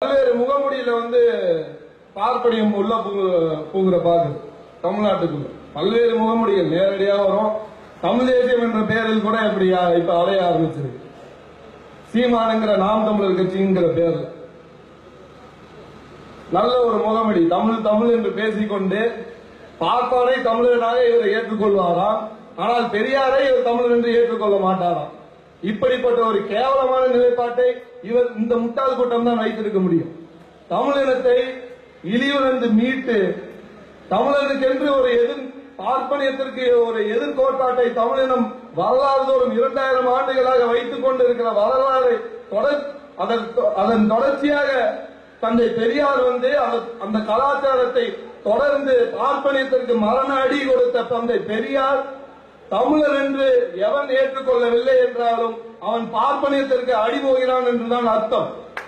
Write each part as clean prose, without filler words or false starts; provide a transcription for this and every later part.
பல்வேறு முகமுடியில பார்ப்பனியம் உள்ள பூங்குற பாக்கு தமிழ்நாட்டுக்குள்ள பல்வேறு முகமுடிகள் நேரடியாக வரும். தமிழ் தேசியம் என்ற பெயரில் கூட இப்படி இப்ப அலைய ஆரம்பிச்சிருக்கு. சீமானுங்கிற நாம் தமிழர் கட்சிங்கிற பேர்ல நல்ல ஒரு முகமுடி தமிழ் தமிழ் என்று பேசிக்கொண்டு பார்ப்பாரை தமிழனாக இவரை ஏற்றுக்கொள்வாராம். ஆனால் பெரியாரை இவர் தமிழர் என்று ஏற்றுக்கொள்ள மாட்டாராம். இப்படிப்பட்ட ஒரு கேவலமான நிலைப்பாட்டை இவர் இந்த முட்டாள் கூட்டம் தான் வைத்திருக்க முடியும். தமிழினத்தை இழிவுணர்ந்து மீட்டு தமிழனுக்கென்று ஒரு பார்ப்பனியத்திற்கு ஒரு எதிர்கோட்பாட்டை தமிழினம் வரலாறு தோறும் 2000 ஆண்டுகளாக வைத்துக் கொண்டிருக்கிற வரலாறு அதன் தொடர்ச்சியாக தந்தை பெரியார் அந்த கலாச்சாரத்தை தொடர்ந்து பார்ப்பனியத்திற்கு மரண அடி கொடுத்த தந்தை பெரியார் தமிழர் என்று எவன் ஏற்றுக்கொள்ளவில்லை என்றாலும் அவன் பார்ப்பனியத்திற்கு அடிபோகிறான் என்றுதான் அர்த்தம்.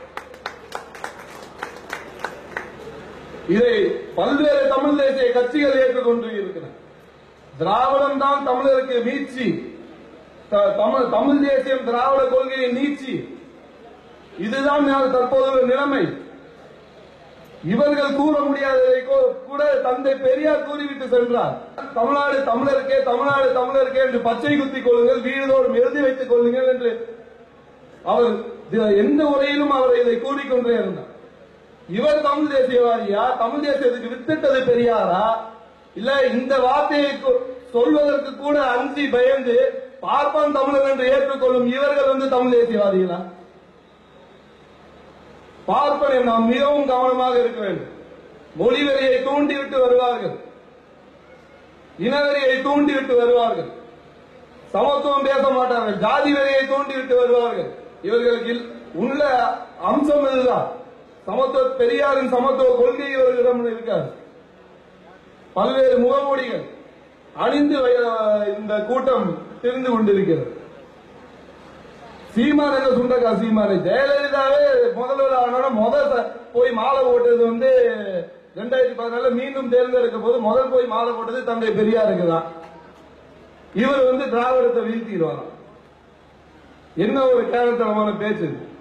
இதை பல்வேறு தமிழ் தேசிய கட்சிகள் ஏற்றுக்கொண்டு இருக்கிறன. திராவிடம் தான் தமிழருக்கு நீட்சி, தமிழ் தேசியம் திராவிட கொள்கையின் நீட்சி. இதுதான் தற்போதுள்ள நிலைமை. இவர்கள் கூற முடியாததை கூட தந்தை பெரியார் கூறிவிட்டு சென்றார். தமிழ்நாடு தமிழருக்கே, தமிழ்நாடு தமிழருக்கே என்று பச்சை குத்திக் கொள்ளுங்கள், வீடுதோறும் எழுதி வைத்துக் கொள்ளுங்கள் என்று அவர் எந்த உரையிலும் அவர் இதை கூறிக்கொண்டே இருந்தார். இவர் தமிழ் தேசியவாதியா? தமிழ் தேசியத்துக்கு வித்திட்டது பெரியாரா? இல்ல இந்த வார்த்தையை சொல்வதற்கு கூட அஞ்சி பயந்து பார்ப்பான் தமிழர் என்று ஏற்றுக்கொள்ளும் இவர்கள் தமிழ் தேசியவாதிகளா? பார்ப்பனை நாம் மிகவும் கவனமாக இருக்க வேண்டும். மொழிவெறியை தூண்டிவிட்டு வருவார்கள், இனவெறியை தூண்டிவிட்டு வருவார்கள், சமத்துவம் பேச மாட்டார்கள், ஜாதி வெறியை தூண்டிவிட்டு வருவார்கள். இவர்களுக்கு உள்ள அம்சம் இதுதான். சமத்துவ பெரியாரின் சமத்துவ கொள்கை இவர்களிடம் இருக்காது. பல்வேறு முகமூடிகள் அணிந்து இந்த கூட்டம் திரிந்து கொண்டிருக்கிறது. சீமான் என்ற சுண்டக்கா சீமானை ஜெயலலிதாவே முதல்வர் ஆனாலும் போய் மாலை போட்டது 2014 மீண்டும் தேர்ந்தெடுக்கும் போது முதல் போய் மாலை போட்டது தந்தை பெரியாருக்கு தான். இவர் திராவிடத்தை வீழ்த்திடுவாராம். என்ன ஒரு கேவலத்தனமான பேச்சு.